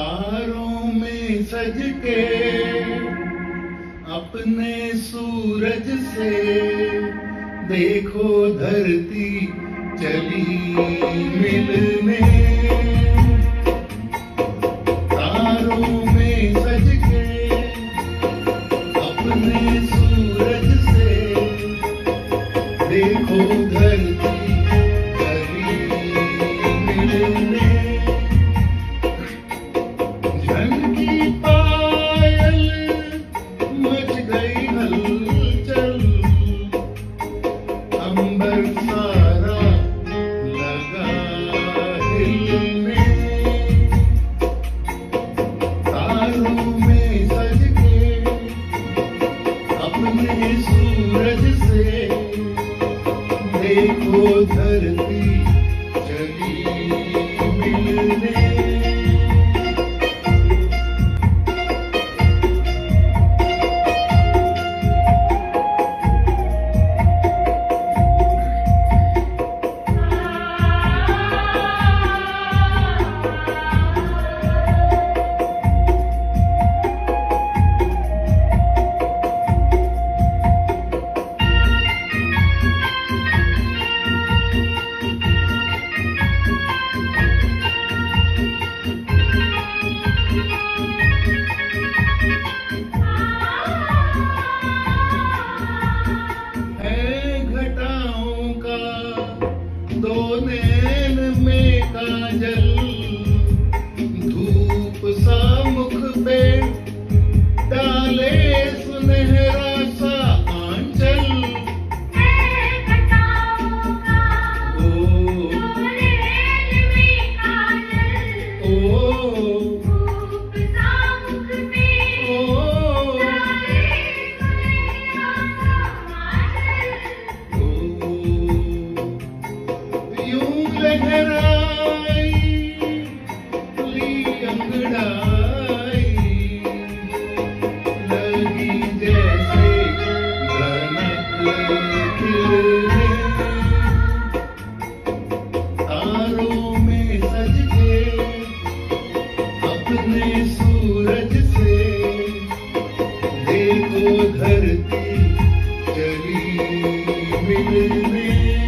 तारों में सज के अपने सूरज से देखो धरती चली मिलने। तारों में सज के अपने सूरज से देखो धरती चली मिलने। झनकी पायल मच गई हलचल, अंबर सारा लगा हिलने। तारों में सज के अपने सूरज से देखो धरती चली मिलने। दो नैन में काजल, धूप सा मुख पे डाले सुनहरा सा आंचल। तारों में सज के अपने सूरज से देखो धरती चली मिलने।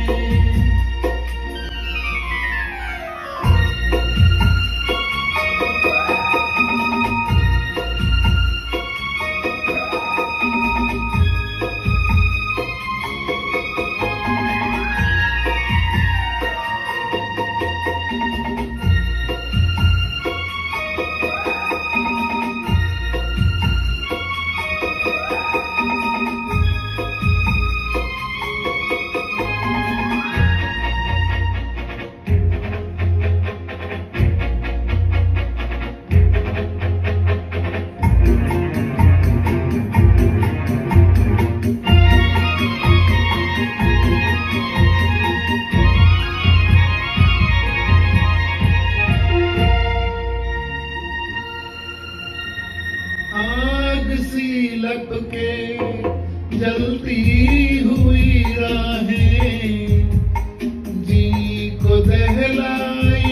आग सी लपके जलती हुई राहें, जी को दहलाए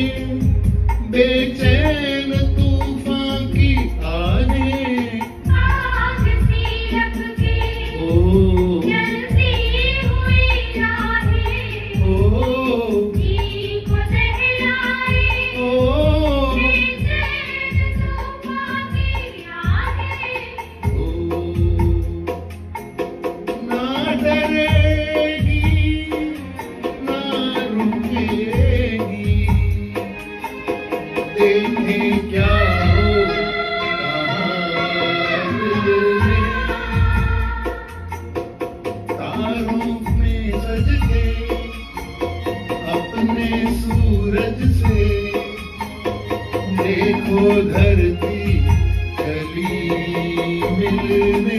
बेचैन तूफान की आहें। आग सी लपके जलती हुई राहें, जी को दहलाए बेचैन तूफान की आहें। ना डरेगी ना रुकेगी, देखें क्या हो कहाँ दिल में। तारों में सज के अपने सूरज से देखो धरती चली मिलने।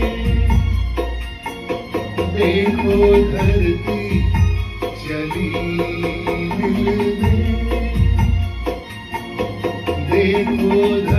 देखो धरती चली मिलने। देखो